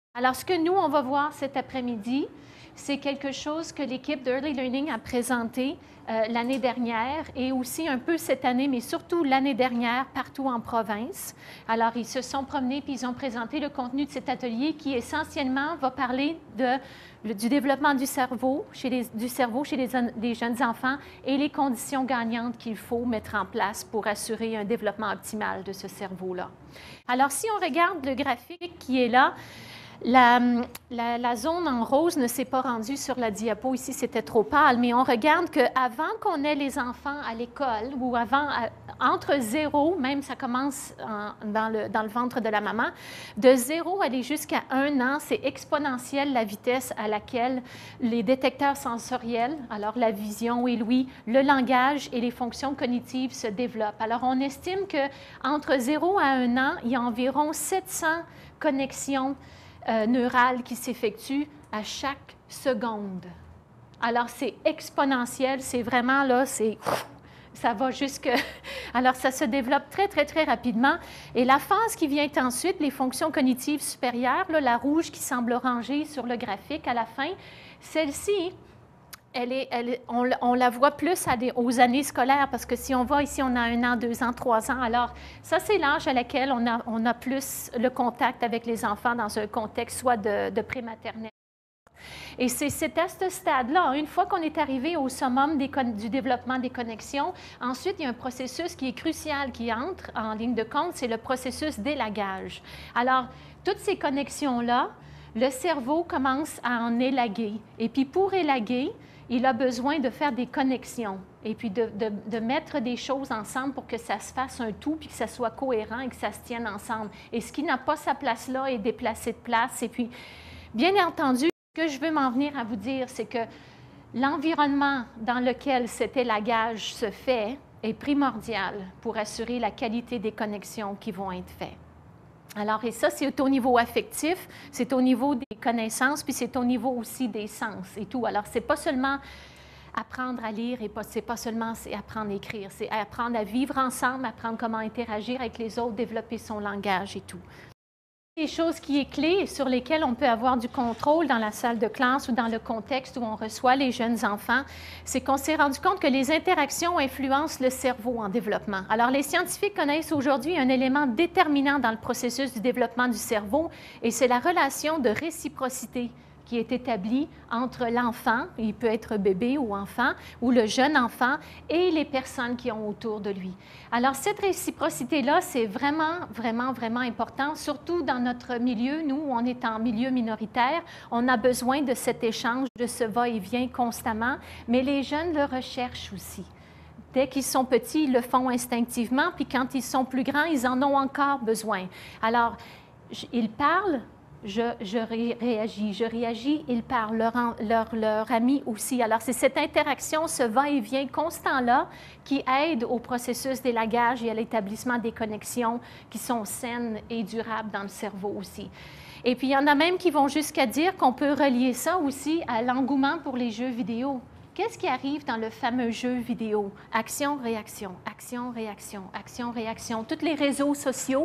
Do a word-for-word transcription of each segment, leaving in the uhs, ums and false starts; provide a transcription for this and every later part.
Alors, ce que nous, on va voir cet après-midi, c'est quelque chose que l'équipe d'Early Learning a présenté euh, l'année dernière et aussi un peu cette année, mais surtout l'année dernière, partout en province. Alors, ils se sont promenés puis ils ont présenté le contenu de cet atelier qui, essentiellement, va parler de, le, du développement du cerveau chez les, du cerveau chez les, les jeunes enfants et les conditions gagnantes qu'il faut mettre en place pour assurer un développement optimal de ce cerveau-là. Alors, si on regarde le graphique qui est là, La, la, la zone en rose ne s'est pas rendue sur la diapo. Ici, c'était trop pâle, mais on regarde qu'avant qu'on ait les enfants à l'école ou avant, à, entre zéro, même ça commence en, dans, le, dans le ventre de la maman, de zéro aller jusqu'à un an, c'est exponentiel la vitesse à laquelle les détecteurs sensoriels, alors la vision et l'ouïe, le langage et les fonctions cognitives se développent. Alors, on estime qu'entre zéro à un an, il y a environ sept cents connexions Euh, neurale qui s'effectue à chaque seconde. Alors, c'est exponentiel, c'est vraiment là, c'est... ça va jusque... Alors, ça se développe très, très, très rapidement. Et la phase qui vient ensuite, les fonctions cognitives supérieures, là, la rouge qui semble orangée sur le graphique à la fin, celle-ci, Elle est, elle est, on, on la voit plus à des, aux années scolaires, parce que si on voit ici, on a un an, deux ans, trois ans. Alors, ça, c'est l'âge à laquelle on a, on a plus le contact avec les enfants dans un contexte soit de, de prématernelle. Et c'est à ce stade-là, une fois qu'on est arrivé au summum des, du développement des connexions, ensuite, il y a un processus qui est crucial qui entre en ligne de compte, c'est le processus d'élagage. Alors, toutes ces connexions-là, le cerveau commence à en élaguer. Et puis, pour élaguer, il a besoin de faire des connexions et puis de, de, de mettre des choses ensemble pour que ça se fasse un tout, puis que ça soit cohérent et que ça se tienne ensemble. Et ce qui n'a pas sa place là est déplacé de place. Et puis, bien entendu, ce que je veux m'en venir à vous dire, c'est que l'environnement dans lequel cet élagage se fait est primordial pour assurer la qualité des connexions qui vont être faites. Alors, et ça, c'est au niveau affectif, c'est au niveau des connaissances, puis c'est au niveau aussi des sens et tout. Alors, c'est pas seulement apprendre à lire, et c'est pas seulement apprendre à écrire, c'est apprendre à vivre ensemble, apprendre comment interagir avec les autres, développer son langage et tout. Des choses qui est clé sur lesquelles on peut avoir du contrôle dans la salle de classe ou dans le contexte où on reçoit les jeunes enfants, c'est qu'on s'est rendu compte que les interactions influencent le cerveau en développement. Alors, les scientifiques connaissent aujourd'hui un élément déterminant dans le processus du développement du cerveau, et c'est la relation de réciprocité qui est établie entre l'enfant, il peut être bébé ou enfant, ou le jeune enfant, et les personnes qui ont autour de lui. Alors, cette réciprocité-là, c'est vraiment, vraiment, vraiment important, surtout dans notre milieu. Nous, on est en milieu minoritaire, on a besoin de cet échange, de ce va-et-vient constamment, mais les jeunes le recherchent aussi. Dès qu'ils sont petits, ils le font instinctivement, puis quand ils sont plus grands, ils en ont encore besoin. Alors, ils parlent, Je, je ré, réagis, je réagis, ils parlent, leur, leur, leur ami aussi. Alors, c'est cette interaction, ce va-et-vient constant-là qui aide au processus d'élagage et à l'établissement des connexions qui sont saines et durables dans le cerveau aussi. Et puis, il y en a même qui vont jusqu'à dire qu'on peut relier ça aussi à l'engouement pour les jeux vidéo. Qu'est-ce qui arrive dans le fameux jeu vidéo? Action, réaction, action, réaction, action, réaction. Tous les réseaux sociaux.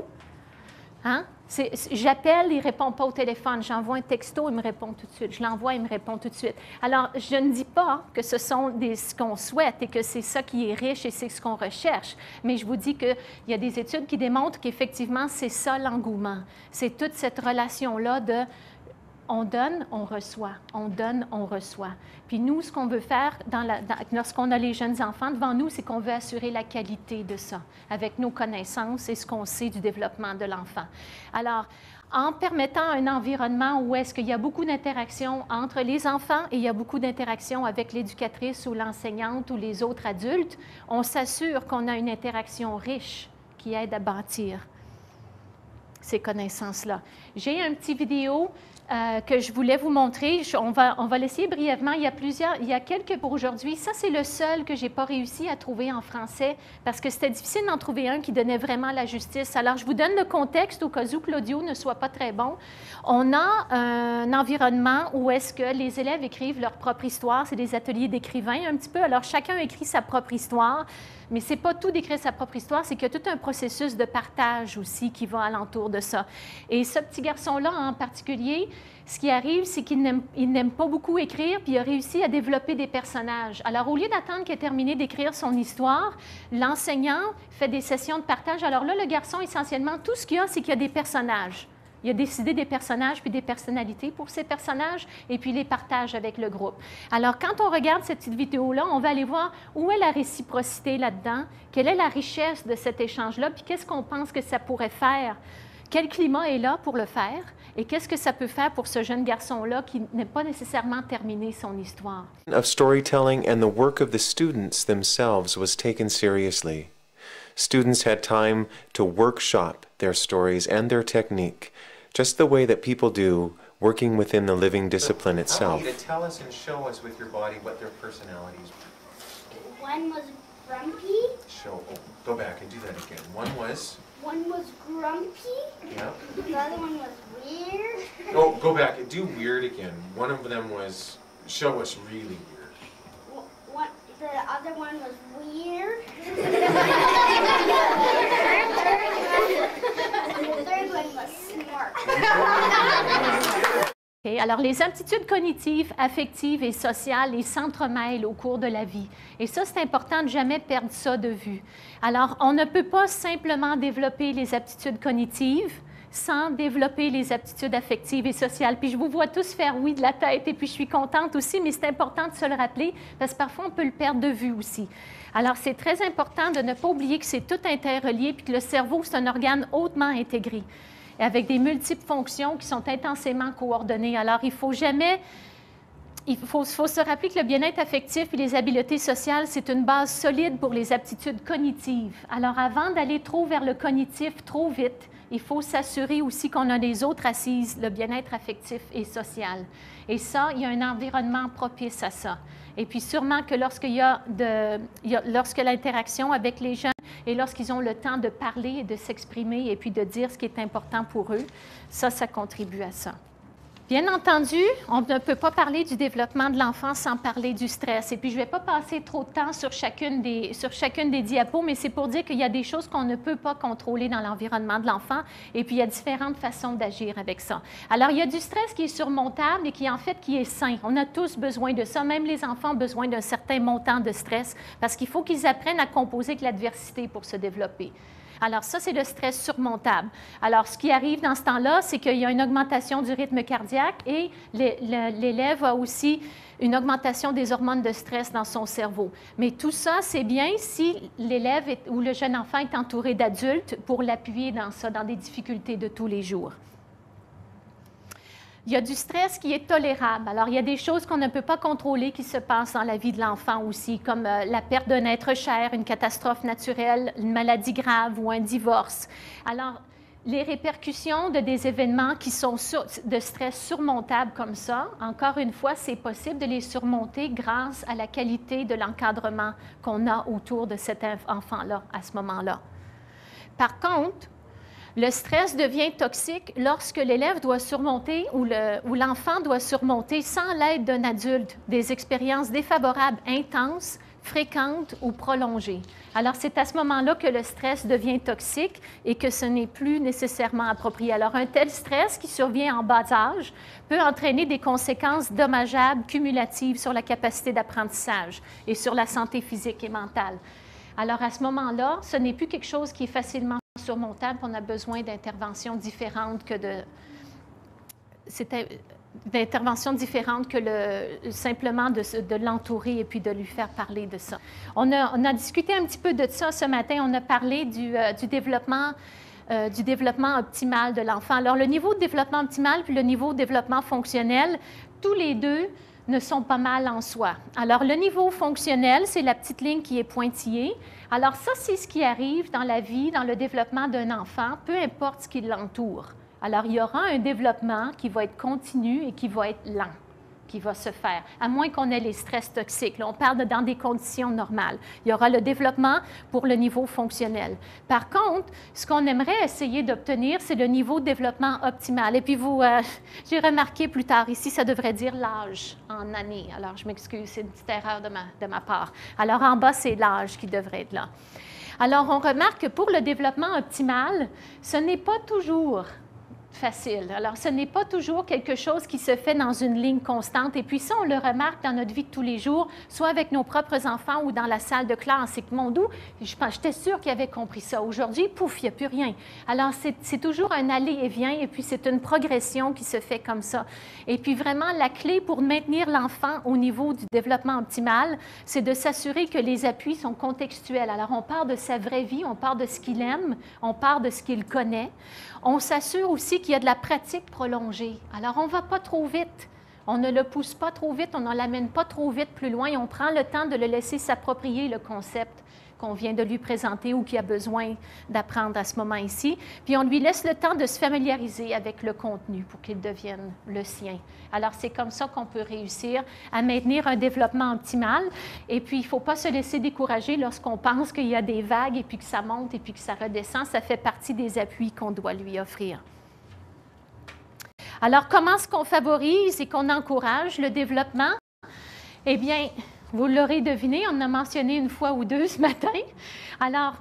Hein? J'appelle, il ne répond pas au téléphone. J'envoie un texto, il me répond tout de suite. Je l'envoie, il me répond tout de suite. Alors, je ne dis pas que ce sont des, ce qu'on souhaite et que c'est ça qui est riche et c'est ce qu'on recherche. Mais je vous dis qu'il y a des études qui démontrent qu'effectivement, c'est ça l'engouement. C'est toute cette relation-là de on donne, on reçoit. On donne, on reçoit. Puis nous, ce qu'on veut faire lorsqu'on a les jeunes enfants devant nous, c'est qu'on veut assurer la qualité de ça, avec nos connaissances et ce qu'on sait du développement de l'enfant. Alors, en permettant un environnement où est-ce qu'il y a beaucoup d'interactions entre les enfants et il y a beaucoup d'interactions avec l'éducatrice ou l'enseignante ou les autres adultes, on s'assure qu'on a une interaction riche qui aide à bâtir ces connaissances-là. J'ai un petit vidéo Euh, que je voulais vous montrer. Je, on va, on va l'essayer brièvement. Il y a plusieurs, il y a quelques pour aujourd'hui. Ça, c'est le seul que je n'ai pas réussi à trouver en français parce que c'était difficile d'en trouver un qui donnait vraiment la justice. Alors, je vous donne le contexte au cas où que l'audio ne soit pas très bon. On a un environnement où est-ce que les élèves écrivent leur propre histoire. C'est des ateliers d'écrivains un petit peu. Alors, chacun écrit sa propre histoire. Mais ce n'est pas tout d'écrire sa propre histoire, c'est qu'il y a tout un processus de partage aussi qui va alentour de ça. Et ce petit garçon-là en particulier, ce qui arrive, c'est qu'il n'aime pas beaucoup écrire, puis il a réussi à développer des personnages. Alors, au lieu d'attendre qu'il ait terminé d'écrire son histoire, l'enseignant fait des sessions de partage. Alors là, le garçon, essentiellement, tout ce qu'il y a, c'est qu'il y a des personnages. Il a décidé des personnages puis des personnalités pour ces personnages et puis les partage avec le groupe. Alors, quand on regarde cette petite vidéo-là, on va aller voir où est la réciprocité là-dedans, quelle est la richesse de cet échange-là, puis qu'est-ce qu'on pense que ça pourrait faire, quel climat est là pour le faire et qu'est-ce que ça peut faire pour ce jeune garçon-là qui n'est pas nécessairement terminé son histoire. Of storytelling and the work of the students themselves was taken seriously. Students had time to workshop their stories and their technique, just the way that people do, working within the living discipline itself. I want you to tell us and show us with your body what their personalities were. One was grumpy. Show, oh, go back and do that again. One was... One was grumpy. Yeah. The other one was weird. Oh, go back and do weird again. One of them was, show us really weird. One, the other one was weird. The third one was smart. Okay. Alors, les aptitudes cognitives, affectives et sociales, ils s'entremêlent au cours de la vie. Et ça, c'est important de jamais perdre ça de vue. Alors, on ne peut pas simplement développer les aptitudes cognitives sans développer les aptitudes affectives et sociales. Puis je vous vois tous faire oui de la tête, et puis je suis contente aussi, mais c'est important de se le rappeler, parce que parfois, on peut le perdre de vue aussi. Alors, c'est très important de ne pas oublier que c'est tout interrelié, puis que le cerveau, c'est un organe hautement intégré, avec des multiples fonctions qui sont intensément coordonnées. Alors, il ne faut jamais... Il faut, faut se rappeler que le bien-être affectif et les habiletés sociales, c'est une base solide pour les aptitudes cognitives. Alors, avant d'aller trop vers le cognitif trop vite, il faut s'assurer aussi qu'on a les autres assises, le bien-être affectif et social. Et ça, il y a un environnement propice à ça. Et puis sûrement que lorsqu'il y a de, il y a, lorsque l'interaction avec les jeunes et lorsqu'ils ont le temps de parler et de s'exprimer et puis de dire ce qui est important pour eux, ça, ça contribue à ça. Bien entendu, on ne peut pas parler du développement de l'enfant sans parler du stress. Et puis, je ne vais pas passer trop de temps sur chacune des, sur chacune des diapos, mais c'est pour dire qu'il y a des choses qu'on ne peut pas contrôler dans l'environnement de l'enfant. Et puis, il y a différentes façons d'agir avec ça. Alors, il y a du stress qui est surmontable et qui, en fait, qui est sain. On a tous besoin de ça. Même les enfants ont besoin d'un certain montant de stress parce qu'il faut qu'ils apprennent à composer avec l'adversité pour se développer. Alors, ça, c'est le stress surmontable. Alors, ce qui arrive dans ce temps-là, c'est qu'il y a une augmentation du rythme cardiaque et l'élève a aussi une augmentation des hormones de stress dans son cerveau. Mais tout ça, c'est bien si l'élève ou le jeune enfant est entouré d'adultes pour l'appuyer dans ça, dans des difficultés de tous les jours. Il y a du stress qui est tolérable. Alors, il y a des choses qu'on ne peut pas contrôler qui se passent dans la vie de l'enfant aussi, comme euh, la perte d'un être cher, une catastrophe naturelle, une maladie grave ou un divorce. Alors, les répercussions de des événements qui sont sur, de stress surmontables comme ça, encore une fois, c'est possible de les surmonter grâce à la qualité de l'encadrement qu'on a autour de cet enfant-là à ce moment-là. Par contre, le stress devient toxique lorsque l'élève doit surmonter ou l'enfant doit surmonter sans l'aide d'un adulte des expériences défavorables intenses, fréquentes ou prolongées. Alors, c'est à ce moment-là que le stress devient toxique et que ce n'est plus nécessairement approprié. Alors, un tel stress qui survient en bas âge peut entraîner des conséquences dommageables cumulatives sur la capacité d'apprentissage et sur la santé physique et mentale. Alors, à ce moment-là, ce n'est plus quelque chose qui est facilement surmontable. On a besoin d'interventions différentes que de... d'interventions différentes que le, simplement de, de l'entourer et puis de lui faire parler de ça. On a, on a discuté un petit peu de ça ce matin. On a parlé du, euh, du développement Euh, du développement optimal de l'enfant. Alors, le niveau de développement optimal puis le niveau de développement fonctionnel, tous les deux ne sont pas mal en soi. Alors, le niveau fonctionnel, c'est la petite ligne qui est pointillée. Alors, ça, c'est ce qui arrive dans la vie, dans le développement d'un enfant, peu importe ce qui l'entoure. Alors, il y aura un développement qui va être continu et qui va être lent, qui va se faire, à moins qu'on ait les stress toxiques. Là, on parle de dans des conditions normales. Il y aura le développement pour le niveau fonctionnel. Par contre, ce qu'on aimerait essayer d'obtenir, c'est le niveau de développement optimal. Et puis, vous, euh, j'ai remarqué plus tard, ici, ça devrait dire l'âge en années. Alors, je m'excuse, c'est une petite erreur de ma, de ma part. Alors, en bas, c'est l'âge qui devrait être là. Alors, on remarque que pour le développement optimal, ce n'est pas toujours facile. Alors, ce n'est pas toujours quelque chose qui se fait dans une ligne constante. Et puis ça, on le remarque dans notre vie de tous les jours, soit avec nos propres enfants ou dans la salle de classe. Et que mon doux, j'étais sûre qu'il avait compris ça. Aujourd'hui, pouf, il n'y a plus rien. Alors, c'est toujours un aller et vient, et puis c'est une progression qui se fait comme ça. Et puis vraiment, la clé pour maintenir l'enfant au niveau du développement optimal, c'est de s'assurer que les appuis sont contextuels. Alors, on part de sa vraie vie, on part de ce qu'il aime, on part de ce qu'il connaît. On s'assure aussi qu'il y a de la pratique prolongée. Alors, on ne va pas trop vite. On ne le pousse pas trop vite, on ne l'amène pas trop vite plus loin. On prend le temps de le laisser s'approprier le concept qu'on vient de lui présenter ou qu'il a besoin d'apprendre à ce moment ici. Puis on lui laisse le temps de se familiariser avec le contenu pour qu'il devienne le sien. Alors, c'est comme ça qu'on peut réussir à maintenir un développement optimal. Et puis, il ne faut pas se laisser décourager lorsqu'on pense qu'il y a des vagues et puis que ça monte et puis que ça redescend. Ça fait partie des appuis qu'on doit lui offrir. Alors, comment est-ce qu'on favorise et qu'on encourage le développement? Eh bien, vous l'aurez deviné, on en a mentionné une fois ou deux ce matin. Alors,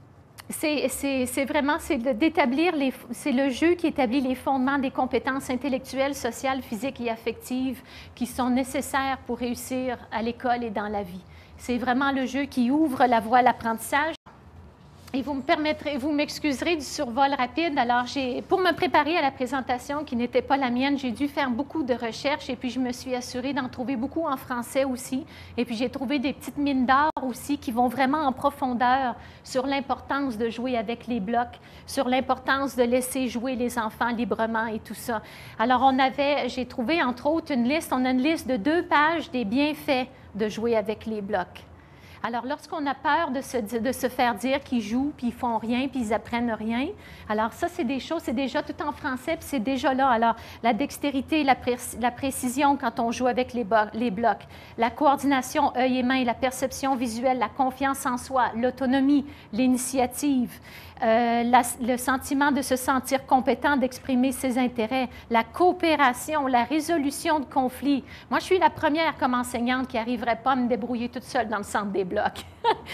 c'est vraiment d'établir les, c'est le jeu qui établit les fondements des compétences intellectuelles, sociales, physiques et affectives qui sont nécessaires pour réussir à l'école et dans la vie. C'est vraiment le jeu qui ouvre la voie à l'apprentissage. Et vous me permettrez, vous m'excuserez du survol rapide. Alors, pour me préparer à la présentation qui n'était pas la mienne, j'ai dû faire beaucoup de recherches et puis je me suis assurée d'en trouver beaucoup en français aussi. Et puis, j'ai trouvé des petites mines d'or aussi qui vont vraiment en profondeur sur l'importance de jouer avec les blocs, sur l'importance de laisser jouer les enfants librement et tout ça. Alors, on avait, j'ai trouvé entre autres une liste, on a une liste de deux pages des bienfaits de jouer avec les blocs. Alors, lorsqu'on a peur de se, de se faire dire qu'ils jouent, puis ils font rien, puis ils apprennent rien, alors ça, c'est des choses, c'est déjà tout en français, puis c'est déjà là. Alors, la dextérité, la, pré la précision quand on joue avec les, les blocs, la coordination œil et main, la perception visuelle, la confiance en soi, l'autonomie, l'initiative, euh, le sentiment de se sentir compétent, d'exprimer ses intérêts, la coopération, la résolution de conflits. Moi, je suis la première comme enseignante qui n'arriverait pas à me débrouiller toute seule dans le centre des blocs.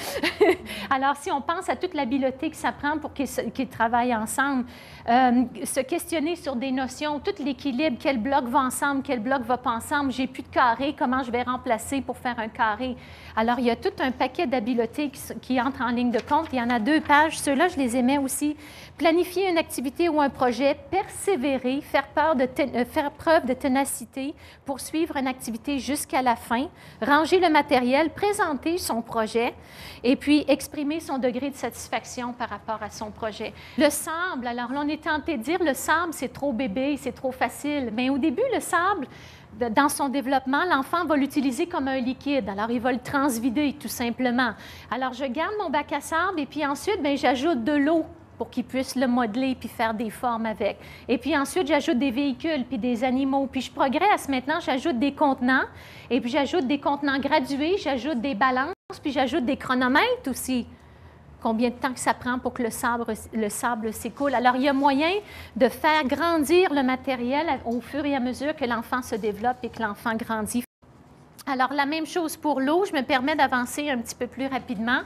Alors, si on pense à toute l'habileté que ça prend pour qu'ils qu'ils travaillent ensemble, euh, se questionner sur des notions, tout l'équilibre, quel bloc va ensemble, quel bloc va pas ensemble, j'ai plus de carré, comment je vais remplacer pour faire un carré. Alors, il y a tout un paquet d'habiletés qui, qui entrent en ligne de compte. Il y en a deux pages, ceux-là, je les aimais aussi. Planifier une activité ou un projet, persévérer, faire, peur de faire preuve de ténacité, poursuivre une activité jusqu'à la fin, ranger le matériel, présenter son projet et puis exprimer son degré de satisfaction par rapport à son projet. Le sable, alors là, on est tenté de dire le sable, c'est trop bébé, c'est trop facile. Mais au début, le sable, dans son développement, l'enfant va l'utiliser comme un liquide. Alors, il va le transvider, tout simplement. Alors, je garde mon bac à sable et puis ensuite, bien, j'ajoute de l'eau pour qu'il puisse le modeler puis faire des formes avec. Et puis ensuite, j'ajoute des véhicules puis des animaux. Puis je progresse maintenant, j'ajoute des contenants et puis j'ajoute des contenants gradués, j'ajoute des balances, puis j'ajoute des chronomètres aussi. Combien de temps que ça prend pour que le sable, le sable s'écoule. Alors, il y a moyen de faire grandir le matériel au fur et à mesure que l'enfant se développe et que l'enfant grandit. Alors, la même chose pour l'eau, je me permets d'avancer un petit peu plus rapidement.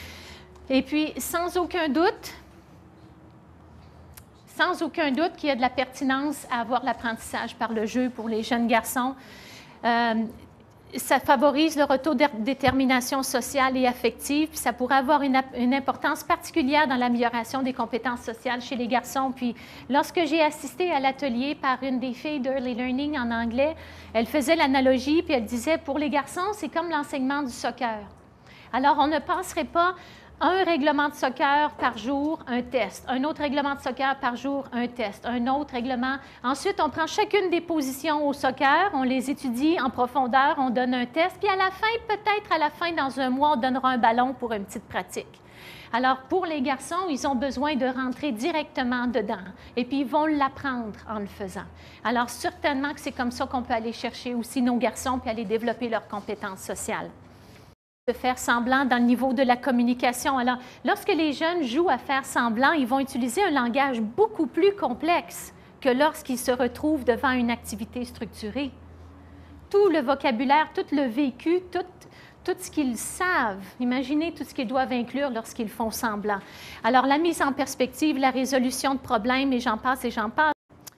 Et puis, sans aucun doute, sans aucun doute qu'il y a de la pertinence à avoir l'apprentissage par le jeu pour les jeunes garçons. Euh, ça favorise le retour de détermination sociale et affective, puis ça pourrait avoir une, une importance particulière dans l'amélioration des compétences sociales chez les garçons. Puis lorsque j'ai assisté à l'atelier par une des filles d'Early Learning en anglais, elle faisait l'analogie, puis elle disait, pour les garçons, c'est comme l'enseignement du soccer. Alors, on ne passerait pas un règlement de soccer par jour, un test. Un autre règlement de soccer par jour, un test. Un autre règlement. Ensuite, on prend chacune des positions au soccer, on les étudie en profondeur, on donne un test, puis à la fin, peut-être à la fin, dans un mois, on donnera un ballon pour une petite pratique. Alors, pour les garçons, ils ont besoin de rentrer directement dedans. Et puis, ils vont l'apprendre en le faisant. Alors, certainement que c'est comme ça qu'on peut aller chercher aussi nos garçons puis aller développer leurs compétences sociales. De faire semblant dans le niveau de la communication. Alors, lorsque les jeunes jouent à faire semblant, ils vont utiliser un langage beaucoup plus complexe que lorsqu'ils se retrouvent devant une activité structurée. Tout le vocabulaire, tout le vécu, tout, tout ce qu'ils savent, imaginez tout ce qu'ils doivent inclure lorsqu'ils font semblant. Alors, la mise en perspective, la résolution de problèmes, et j'en passe et j'en passe.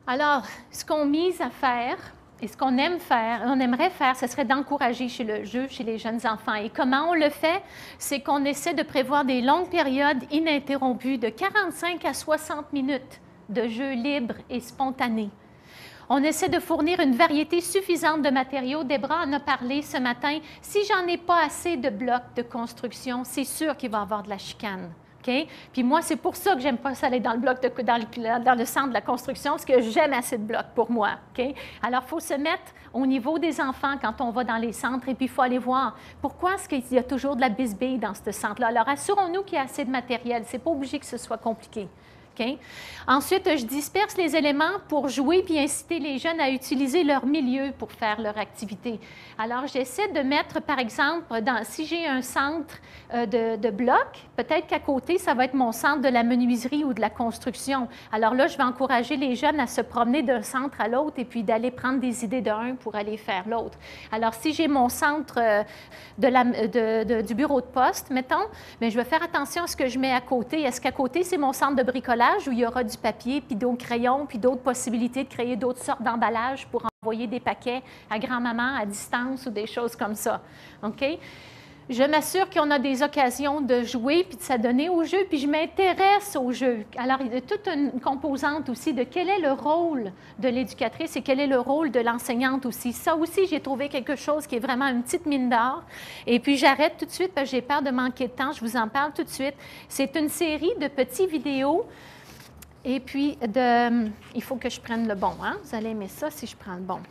Alors, ce qu'on mise à faire, et ce qu'on aime faire, on aimerait faire, ce serait d'encourager chez le jeu, chez les jeunes enfants. Et comment on le fait? C'est qu'on essaie de prévoir des longues périodes ininterrompues de quarante-cinq à soixante minutes de jeu libre et spontané. On essaie de fournir une variété suffisante de matériaux. Debra en a parlé ce matin. Si j'en ai pas assez de blocs de construction, c'est sûr qu'il va y avoir de la chicane. Okay? Puis moi, c'est pour ça que j'aime pas ça aller dans le bloc de, dans, le, dans le centre de la construction, parce que j'aime assez de blocs pour moi. Okay? Alors, il faut se mettre au niveau des enfants quand on va dans les centres, et puis il faut aller voir pourquoi est-ce qu'il y a toujours de la bisbille dans ce centre-là. Alors, assurons-nous qu'il y a assez de matériel. C'est pas obligé que ce soit compliqué. Okay? Ensuite, je disperse les éléments pour jouer puis inciter les jeunes à utiliser leur milieu pour faire leur activité. Alors, j'essaie de mettre, par exemple, dans, si j'ai un centre euh, de, de blocs, peut-être qu'à côté, ça va être mon centre de la menuiserie ou de la construction. Alors là, je vais encourager les jeunes à se promener d'un centre à l'autre et puis d'aller prendre des idées d'un pour aller faire l'autre. Alors, si j'ai mon centre euh, de la, de, de, du bureau de poste, mettons, bien, je vais faire attention à ce que je mets à côté. Est-ce qu'à côté, c'est mon centre de bricolage où il y aura du papier, puis d'autres crayons, puis d'autres possibilités de créer d'autres sortes d'emballages pour envoyer des paquets à grand-maman à distance ou des choses comme ça. OK? Je m'assure qu'on a des occasions de jouer puis de s'adonner au jeu, puis je m'intéresse au jeu. Alors, il y a toute une composante aussi de quel est le rôle de l'éducatrice et quel est le rôle de l'enseignante aussi. Ça aussi, j'ai trouvé quelque chose qui est vraiment une petite mine d'or. Et puis, j'arrête tout de suite parce que j'ai peur de manquer de temps. Je vous en parle tout de suite. C'est une série de petits vidéos. Et puis, de, il faut que je prenne le bon. Hein? Vous allez aimer ça si je prends le bon.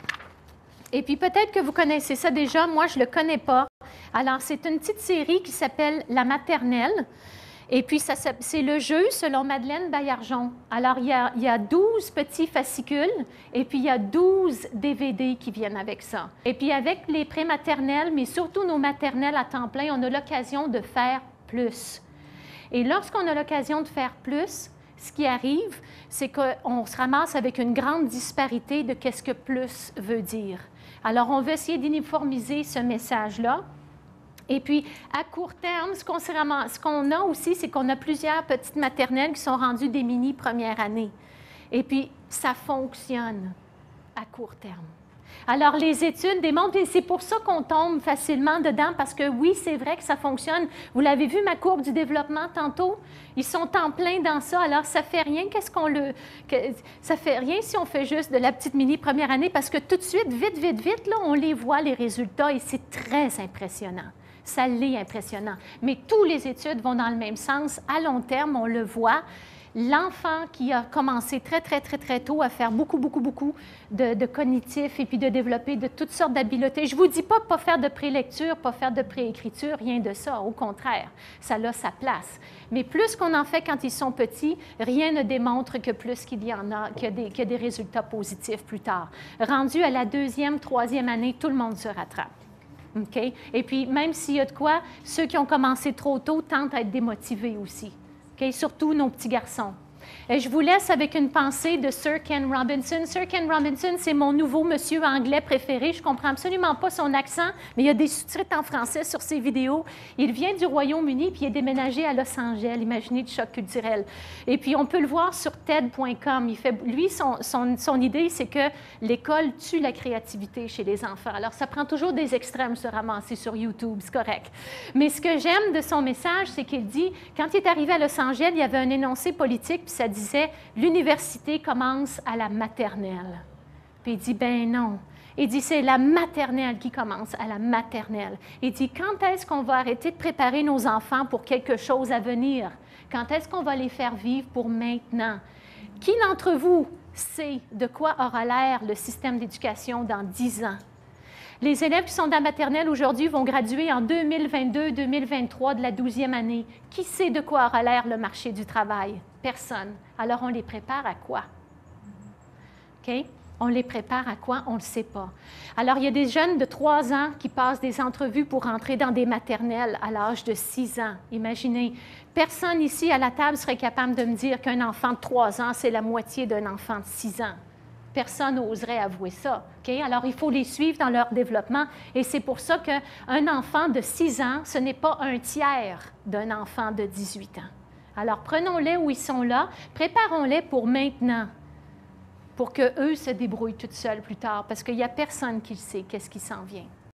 Et puis, peut-être que vous connaissez ça déjà. Moi, je ne le connais pas. Alors, c'est une petite série qui s'appelle « La maternelle ». Et puis, c'est le jeu selon Madeleine Baillargeon. Alors, il y, a, il y a douze petits fascicules et puis il y a douze D V D qui viennent avec ça. Et puis, avec les prématernelles, mais surtout nos maternelles à temps plein, on a l'occasion de faire plus. Et lorsqu'on a l'occasion de faire plus, ce qui arrive, c'est qu'on se ramasse avec une grande disparité de qu'est-ce que plus veut dire. Alors, on veut essayer d'uniformiser ce message-là. Et puis, à court terme, ce qu'on ce qu'on a aussi, c'est qu'on a plusieurs petites maternelles qui sont rendues des mini première année. Et puis, ça fonctionne à court terme. Alors, les études démontrent, et c'est pour ça qu'on tombe facilement dedans, parce que oui, c'est vrai que ça fonctionne. Vous l'avez vu, ma courbe du développement tantôt, ils sont en plein dans ça. Alors, ça fait rien, qu'est-ce qu'on le... Que, ça fait rien si on fait juste de la petite mini première année, parce que tout de suite, vite, vite, vite, là, on les voit, les résultats, et c'est très impressionnant. Ça l'est impressionnant. Mais toutes les études vont dans le même sens. À long terme, on le voit. L'enfant qui a commencé très, très, très, très tôt à faire beaucoup, beaucoup, beaucoup de, de cognitifs et puis de développer de toutes sortes d'habiletés. Je ne vous dis pas pas faire de prélecture, pas faire de préécriture, rien de ça. Au contraire, ça a sa place. Mais plus qu'on en fait quand ils sont petits, rien ne démontre que plus qu'il y en a, qu'il y a des, qu'il y a des résultats positifs plus tard. Rendu à la deuxième, troisième année, tout le monde se rattrape. Okay? Et puis, même s'il y a de quoi, ceux qui ont commencé trop tôt tentent à être démotivés aussi. Okay? Surtout nos petits garçons. Et je vous laisse avec une pensée de Sir Ken Robinson. Sir Ken Robinson, c'est mon nouveau monsieur anglais préféré. Je ne comprends absolument pas son accent, mais il y a des sous-titres en français sur ses vidéos. Il vient du Royaume-Uni, puis il est déménagé à Los Angeles. Imaginez le choc culturel. Et puis, on peut le voir sur T E D point com. Il fait, lui, son, son, son idée, c'est que l'école tue la créativité chez les enfants. Alors, ça prend toujours des extrêmes se ramasser sur YouTube, c'est correct. Mais ce que j'aime de son message, c'est qu'il dit, quand il est arrivé à Los Angeles, il y avait un énoncé politique, puis ça disait « L'université commence à la maternelle ». Puis il dit « Ben non ». Il dit « C'est la maternelle qui commence à la maternelle ». Il dit « Quand est-ce qu'on va arrêter de préparer nos enfants pour quelque chose à venir? Quand est-ce qu'on va les faire vivre pour maintenant? Qui d'entre vous sait de quoi aura l'air le système d'éducation dans dix ans? Les élèves qui sont dans la maternelle aujourd'hui vont graduer en deux mille vingt-deux deux mille vingt-trois de la douzième année. Qui sait de quoi aura l'air le marché du travail? Personne. Alors, on les prépare à quoi? OK? On les prépare à quoi? On ne le sait pas. Alors, il y a des jeunes de trois ans qui passent des entrevues pour entrer dans des maternelles à l'âge de six ans. Imaginez, personne ici à la table serait capable de me dire qu'un enfant de trois ans, c'est la moitié d'un enfant de six ans. Personne n'oserait avouer ça. Okay? Alors, il faut les suivre dans leur développement. Et c'est pour ça qu'un enfant de six ans, ce n'est pas un tiers d'un enfant de dix-huit ans. Alors, prenons-les où ils sont là, préparons-les pour maintenant. pour qu'eux se débrouillent toutes seuls plus tard, parce qu'il n'y a personne qui sait qu'est-ce qui s'en vient.